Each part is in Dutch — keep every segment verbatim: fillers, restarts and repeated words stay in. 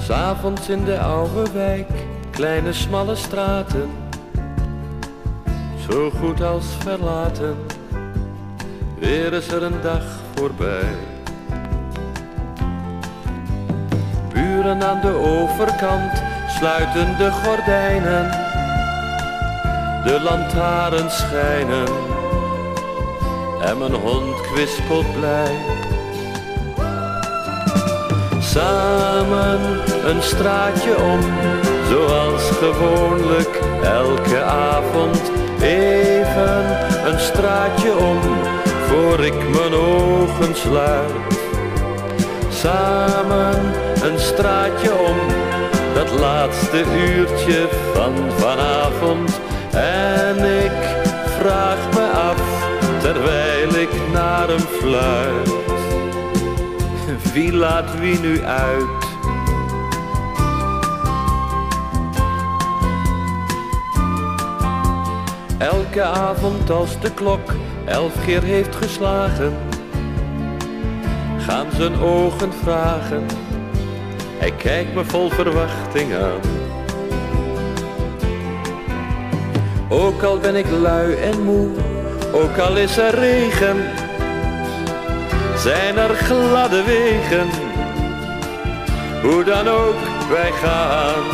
'S'avonds in de oude wijk, kleine smalle straten, zo goed als verlaten, weer is er een dag voorbij. Buren aan de overkant sluiten de gordijnen, de lantaarns schijnen en mijn hond kwispelt blij. Samen een straatje om, zoals gewoonlijk elke avond. Even een straatje om, voor ik mijn ogen sluit. Samen een straatje om, dat laatste uurtje van vanavond. En ik vraag me af, terwijl ik naar hem fluit, wie laat wie nu uit? Elke avond als de klok elf keer heeft geslagen, gaan zijn ogen vragen, hij kijkt me vol verwachting aan. Ook al ben ik lui en moe, ook al is er regen, zijn er gladde wegen, hoe dan ook wij gaan.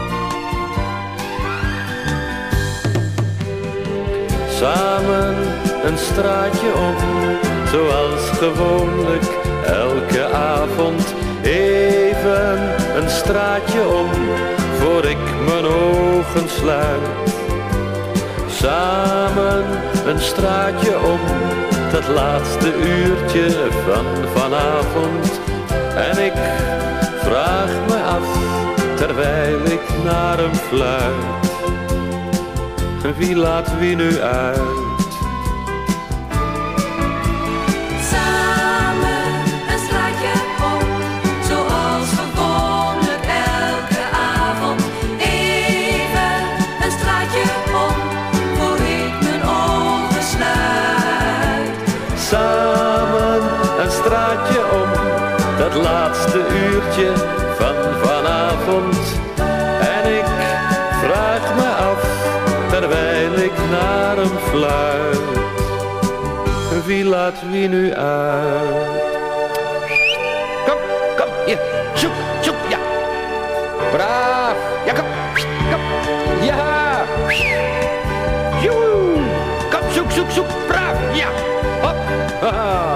Samen een straatje om, zoals gewoonlijk elke avond. Even een straatje om, voor ik mijn ogen sluit. Samen een straatje om, dat laatste uurtje van vanavond. En ik vraag me af, terwijl ik naar hem fluit, wie laat wie nu uit? Samen een straatje om, zoals gewoonlijk elke avond. Even een straatje om, voor ik mijn ogen sluit. Samen een straatje om, dat laatste uurtje van vanavond. En ik vraag me af, terwijl ik naar hem fluit, wie laat wie nu uit? Kom, kom, hier, zoek, zoek, ja. Braaf, ja, kom, kom, ja. Joe, kom, zoek, zoek, zoek, braaf, ja. Hop, haha.